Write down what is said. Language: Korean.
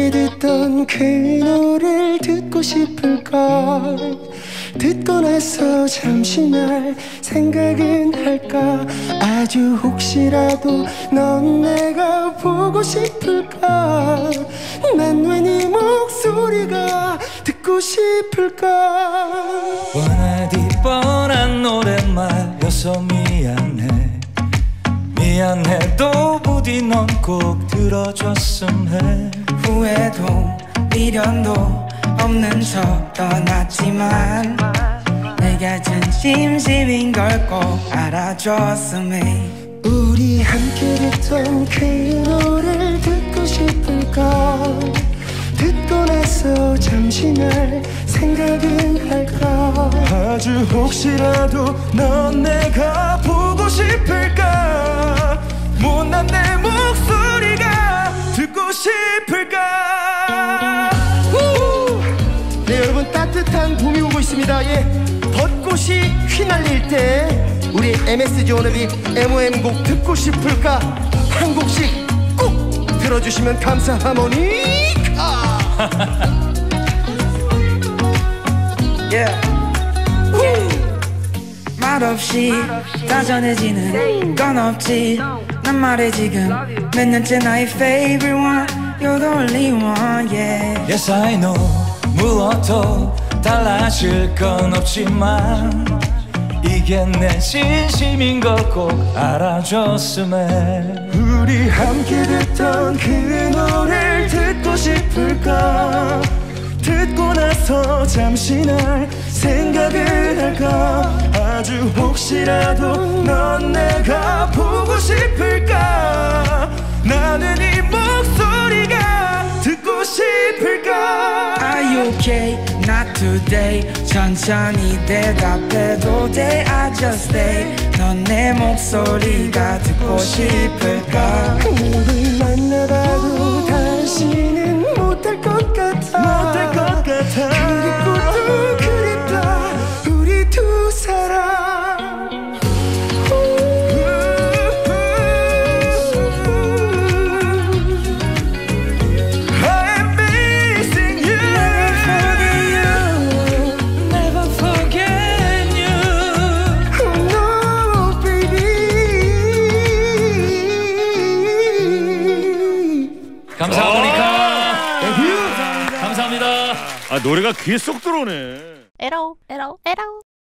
함께 듣던 그 노래를 듣고 싶을걸. 듣고 나서 잠시 날 생각은 할까. 아주 혹시라도 넌 내가 보고 싶을까. 난 왜 네 목소리가 듣고 싶을까. 뻔하디 뻔한 노랫말여서 미안해. 미안해도 부디 넌 꼭 들어줬음 해. 후회도 미련도 없는 척 떠났지만 내가 진심인 걸 꼭 알아줬음 해. 우리 함께 듣던 그 노래를 듣고 싶을까. 듣고 나서 잠시 날 생각은 할까. 아주 혹시라도 넌 내가 보고 싶을까. 못난 내 목소리가 듣고 싶을까. 네, 여러분, 따뜻한 봄이 오고 있습니다. 예, 벚꽃이 휘날릴 때 우리 MSG 워너비 MOM곡 듣고 싶을까 한 곡씩 꼭 들어주시면 감사하모니까. yeah. 말없이 다전해지는 건 없지. 난 말해 지금 몇 년째 나의 favorite one. You're the only one, yeah. Yes I know 무엇도 달라질 건 없지만 이게 내 진심인 걸 꼭 알아줬음 해. 우리 함께 듣던 그 노래를 듣고 싶을까. 듣고 나서 잠시 날 생각을 할까. 아주 혹시라도 넌 내가 보고 싶을까. 나는 이 목소리가 듣고 싶을까. Are you okay? Not today. 천천히 대답해도 돼. I just stay. 넌 내 목소리가 듣고 싶을까. 너를 만나봐도 다시는 못할 것 같아. 못할 것 같아. 그립고 또 그립다 우리 두 사람. 감사합니다. 감사합니다. 아, 노래가 귀에 쏙 들어오네. 에라오 에라오 에라오.